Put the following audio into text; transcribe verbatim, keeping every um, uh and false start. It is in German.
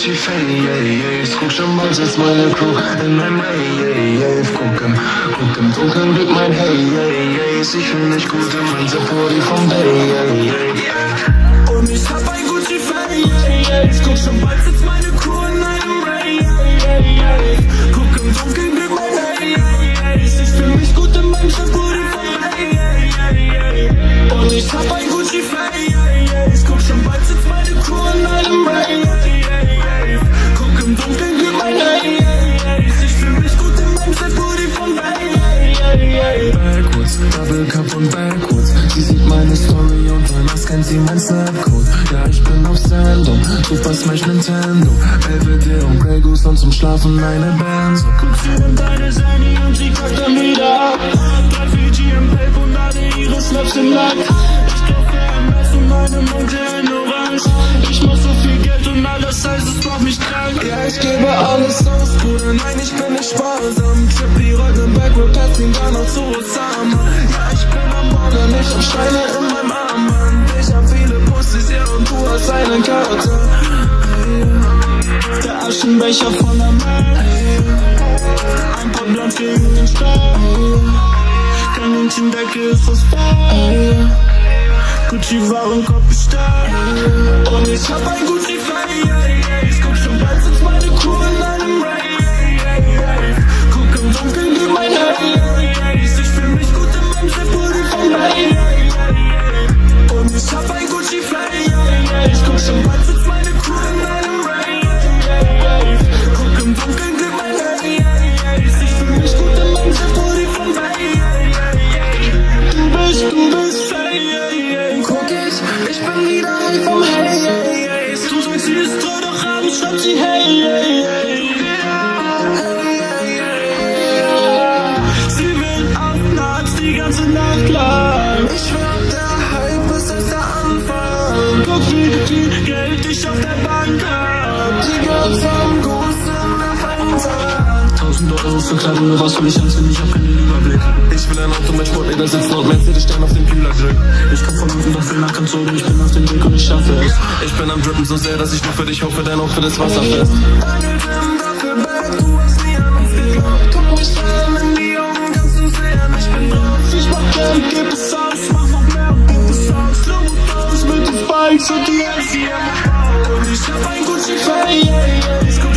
Gucci Face, guck schon mal, sitzt meine Crew in meinem Rave. Guck im, guck im Dunkeln glüht mein Haze. Ich fühl mich gut in mein Sapori vom Bay. Und ich hab ein Gucci Face, guck schon bald sitzt meine Crew in meinem Rave. Guck im Dunkeln glüht mein Haze. Ich fühl mich gut in mein Sapori vom Bay. Und ich hab ein Gucci Face, guck schon bald sitzt meine Crew in einem Rave. Guck im Dunkeln glüht mein Haze. Ich fühl mich gut in meinem Sapori vom Bay. Backwoods, Double Cup und Backwoods. Sie sieht meine Story und danach scannt sie mein Snapcode. Ja, ich bin auf Sendung, Super Smash Nintendo, L W D und Grey Goose und zum Schlafen eine Band. So guckt sie in deine Sandy und sie kackt dann wieder ab. Drei Fiji im Pape und alle ihre Slaps im Lack. Ich kaufe ein Mess und meine Monte in Orange. Ich mach so viel Geld und alles heißt, es macht mich krank. Ja, ich gebe alles aus, Bruder, nein, ich bin nicht sparsam. Trippy rollt im Backroad, Passing dann noch zu Osama. Ja, ich bin am Ballern, ich hab Steine in meinem Armband. Ich hab viele Pussys, ja, und du hast eine Karte. Der Aschenbecher voller Müll. Ein paar Blondes gegen den Stahl. Kaninchendecke ist aus Stahl. Gucci Warenkorb bestellt. Und ich hab ein Gucci Face. Guck schon bald sitzt meine Crew in einem Rave. Guck im Dunkeln glüht mein Haze. Ich fühl mich gut in meinem Sapori vom Bay. Und ich hab ein Gucci Face. Guck schon bald sitzt meine Crew in einem Rave. Guck im Dunkeln glüht mein Haze. Ich fühl mich gut in meinem Sapori vom Bay. Du bist, du bist fake. Guck ich, ich bin wieder high vom Haze. Du sagst, sie ist toll, doch abends schreibt sie hey, hey, hey. Sie will auf nachts die ganze Nacht lang. Ich will der Hype ist erst der Anfang. Guck, wie viel Geld ich auf der Bank hab. Die ganze Guss in der Fenster. Tausend Euro für Kleidung, nur was will ich anziehen, ich hab keinen Überblick. Ich will ein Auto mit Sportler sitzen und Mercedes-Stern auf dem Kühler drücken. Ich komm von unten, doch will nach Kanzogen, ich bin auf dem Weg und ich schaffe es. Ich bin am Drippen so sehr, dass ich nur für dich hoffe, denn auch für das Wasser fest. Deine Tim dafür back, du hast nie an uns geglaubt. Guck mich an in die Augen, kannst du sehen, ich bin drauf. Ich mach Geld, gib es aus, mach noch mehr, gib es aus. Low mit den Spikes und die S C M. Und ich hab ein Gucci Face.